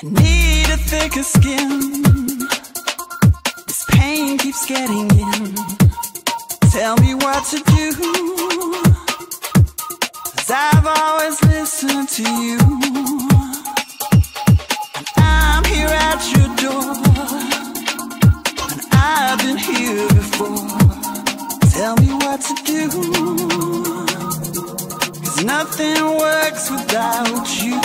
Need a thicker skin. This pain keeps getting in. Tell me what to do, 'cause I've always listened to you. And I'm here at your door, and I've been here before. Tell me what to do, 'cause nothing works without you.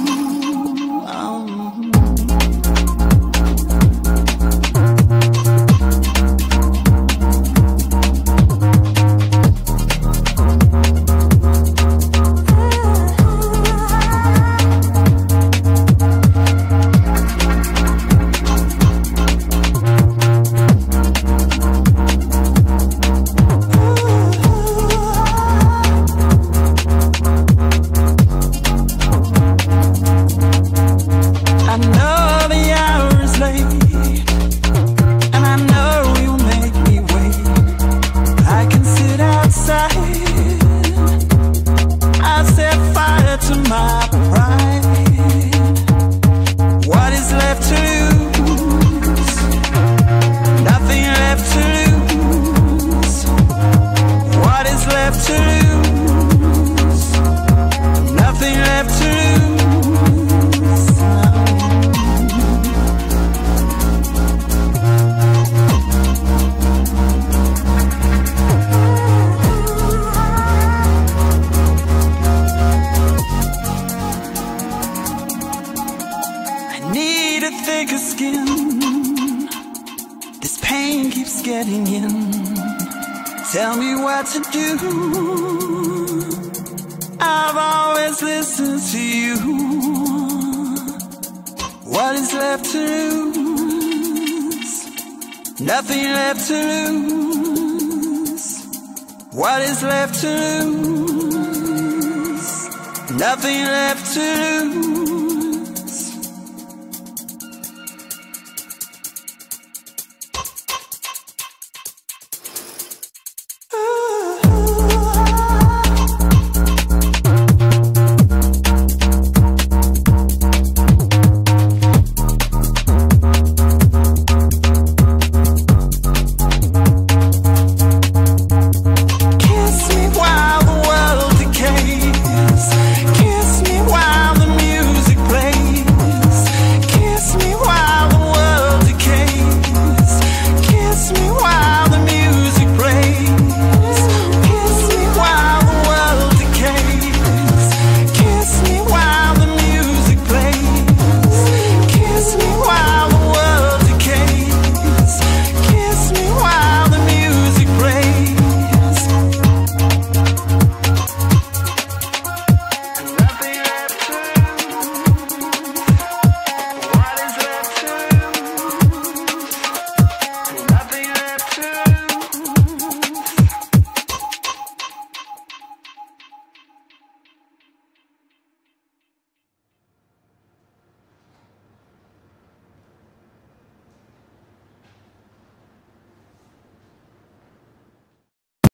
Thicker skin. This pain keeps getting in. Tell me what to do. I've always listened to you. What is left to lose? Nothing left to lose. What is left to lose? Nothing left to lose.